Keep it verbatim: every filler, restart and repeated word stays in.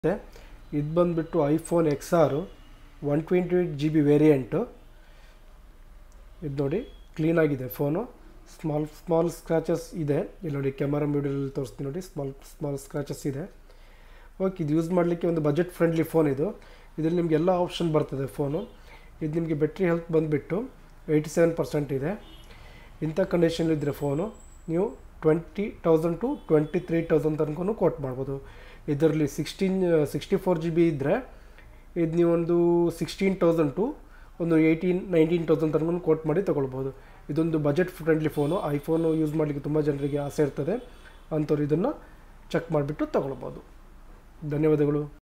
ಮತ್ತು ಇದು ಬಂದುಬಿಟ್ಟು ಐಫೋನ್ ಎಕ್ಸ್ ಆರು one twenty eight G B variant. ಇದು ನೋಡಿ ಕ್ಲೀನಾಗಿದೆ ಫೋನು. ಸ್ಮಾಲ್ ಸ್ಮಾಲ್ ಸ್ಕ್ರ್ಯಾಚಸ್ ಇದೆ ಇಲ್ಲಿ ನೋಡಿ, ಕ್ಯಾಮರಾ ವಿಡಿಯೋದಲ್ಲಿ ತೋರಿಸ್ತೀನಿ ನೋಡಿ, ಸ್ಮಾಲ್ ಸ್ಮಾಲ್ ಸ್ಕ್ರ್ಯಾಚಸ್ ಇದೆ. ಓಕೆ, ಇದು ಯೂಸ್ ಮಾಡಲಿಕ್ಕೆ ಒಂದು ಬಜೆಟ್ ಫ್ರೆಂಡ್ಲಿ ಫೋನ್ ಇದು. ಇದರಲ್ಲಿ ನಿಮಗೆ ಎಲ್ಲ ಆಪ್ಷನ್ ಬರ್ತದೆ ಫೋನು. ಇದು ನಿಮಗೆ ಬ್ಯಾಟ್ರಿ ಹೆಲ್ತ್ ಬಂದುಬಿಟ್ಟು ಏಯ್ಟಿ ಸೆವೆನ್ ಪರ್ಸೆಂಟ್ ಇದೆ. ಇಂಥ ಕಂಡೀಷನಲ್ಲಿದ್ದರೆ ಫೋನು ನೀವು twenty thousand to twenty three thousand ತನಕ ಕೋಟ್ ಮಾಡ್ಬೋದು. ಇದರಲ್ಲಿ sixteen sixty four G B ಇದ್ದರೆ ಇದು ನೀವೊಂದು ಸಿಕ್ಸ್ಟೀನ್ ತೌಸಂಡ್ ಟು ಒಂದು ಏಯ್ಟೀನ್ ನೈನ್ಟೀನ್ ತೌಸಂಡ್ ತನಕ ಕೋಟ್ ಮಾಡಿ ತೊಗೊಳ್ಬೋದು. ಇದೊಂದು budget friendly phone. IPhone use ಮಾಡಲಿಕ್ಕೆ ತುಂಬ ಜನರಿಗೆ ಆಸೆ ಇರ್ತದೆ, ಅಂಥವ್ರು ಇದನ್ನು ಚೆಕ್ ಮಾಡಿಬಿಟ್ಟು ತೊಗೊಳ್ಬೋದು. ಧನ್ಯವಾದಗಳು.